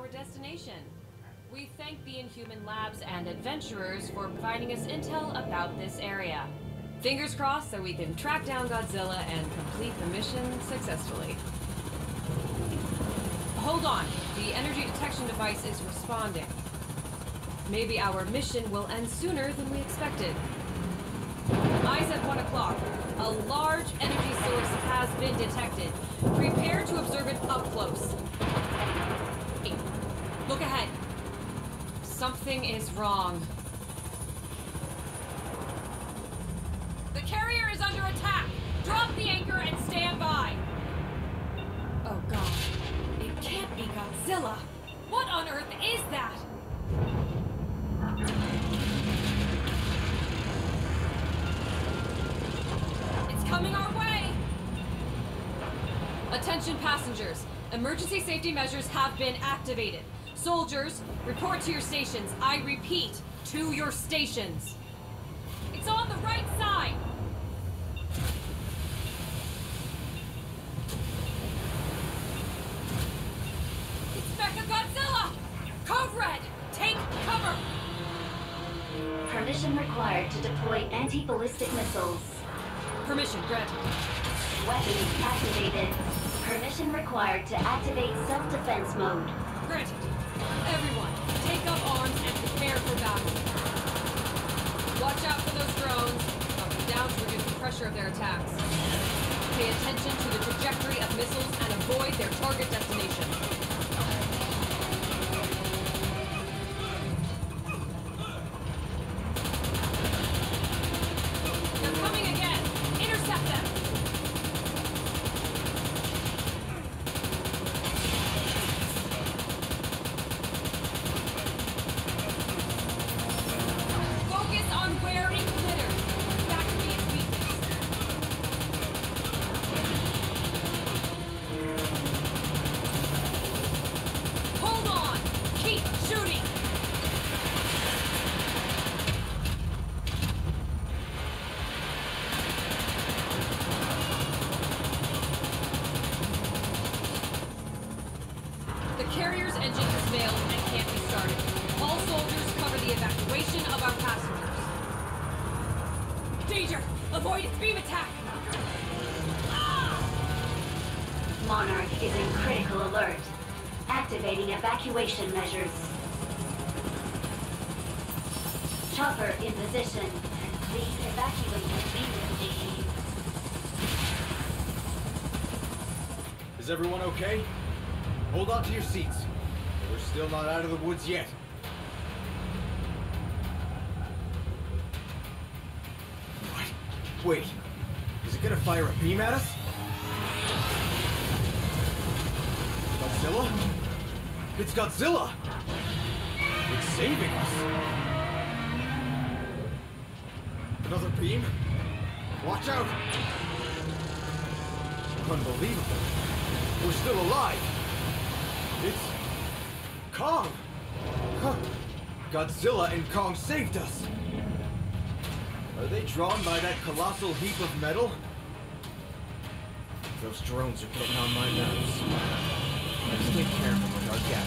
our destination. We thank the Inhuman Labs and adventurers for providing us intel about this area. Fingers crossed that we can track down Godzilla and complete the mission successfully. Hold on, the energy detection device is responding. Maybe our mission will end sooner than we expected. Eyes at 1 o'clock. A large energy source has been detected. Prepare to observe it up close. Hey, look ahead. Something is wrong. The carrier is under attack! Drop the anchor and stand by! Oh god. It can't be Godzilla! What on earth is that? It's coming our way! Attention passengers. Emergency safety measures have been activated. Soldiers, report to your stations. I repeat, to your stations. It's on the right side! It's Mechagodzilla! Code Red! Take cover! Permission required to deploy anti-ballistic missiles. Permission granted. Weapons activated. Permission required to activate self-defense mode. Granted. Everyone, take up arms and prepare for battle. Watch out for those drones. Knock them down to reduce the pressure of their attacks. Pay attention to the trajectory of missiles and avoid their target destination. They're coming again! Intercept them! Focus on where it glitters. That could be its weakness. Hold on! Keep shooting! The carrier's engine has failed and can't be started. All soldiers cover the evacuation of our passengers. Danger! Avoid its beam attack! Monarch is in critical alert. Activating evacuation measures. Chopper in position. Please evacuate immediately. Is everyone okay? Hold on to your seats. We're still not out of the woods yet. What? Wait. Is it gonna fire a beam at us? Godzilla? It's Godzilla! It's saving us! Another beam? Watch out! Unbelievable. We're still alive! It's Kong! Huh. Godzilla and Kong saved us! Are they drawn by that colossal heap of metal? Those drones are getting on my nerves. Let's take care of them with our gap.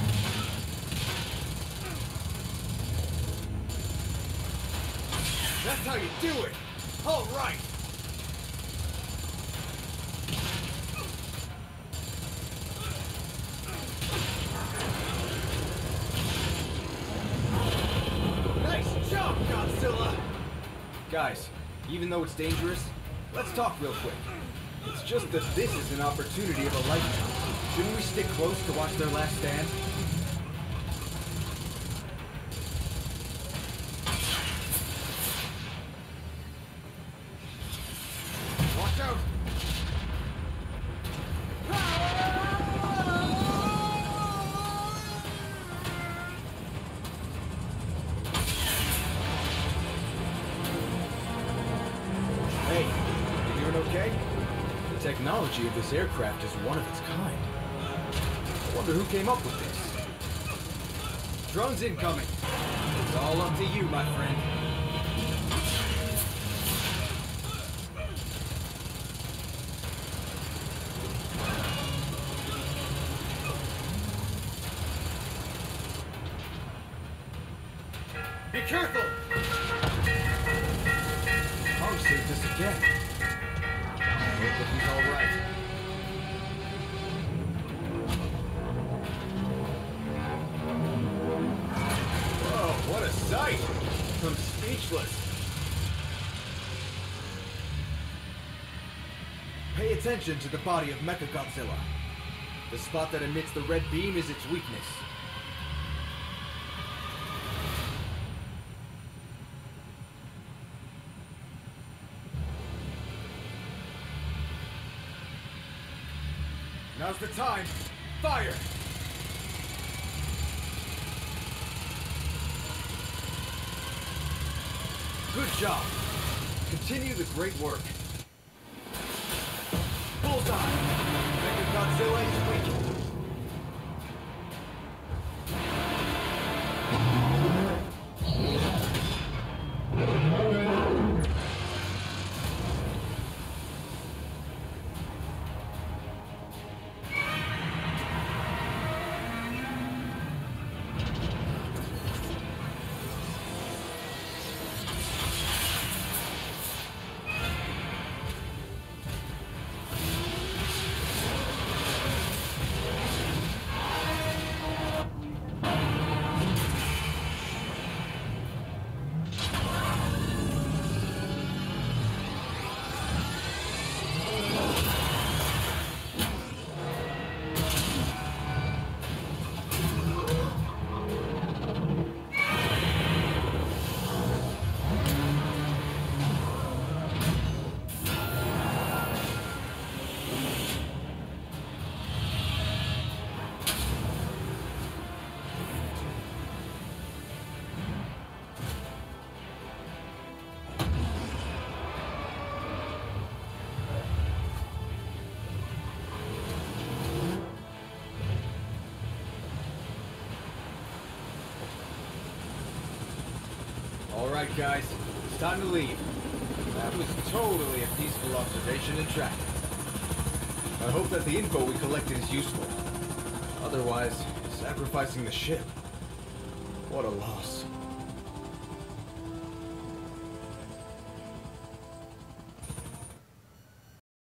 That's how you do it! All right! Nice job, Godzilla! Guys, even though it's dangerous, let's talk real quick. It's just that this is an opportunity of a lifetime. Shouldn't we stick close to watch their last stand? Watch out! Hey, you doing okay? The technology of this aircraft is one of its kind. I wonder who came up with this. Drones incoming. It's all up to you, my friend. Be careful! Kong saved us again. Hope that he's alright. Whoa, what a sight! I'm speechless. Pay attention to the body of Mechagodzilla. The spot that emits the red beam is its weakness. Now's the time. Fire! Good job. Continue the great work. Bullseye! Mechagodzilla is weakened. Alright guys, it's time to leave. That was totally a peaceful observation and tracking. I hope that the info we collected is useful. Otherwise, sacrificing the ship. What a loss.